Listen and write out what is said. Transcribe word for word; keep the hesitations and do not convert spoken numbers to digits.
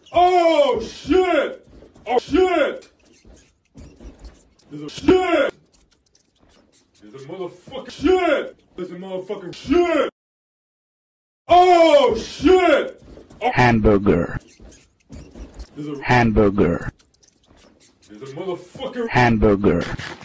Oh shit! Oh shit! There's a shit! There's a motherfucking shit! There's a motherfucking shit! Oh shit! Oh. Hamburger. There's a Hamburger. There's a motherfucking Hamburger.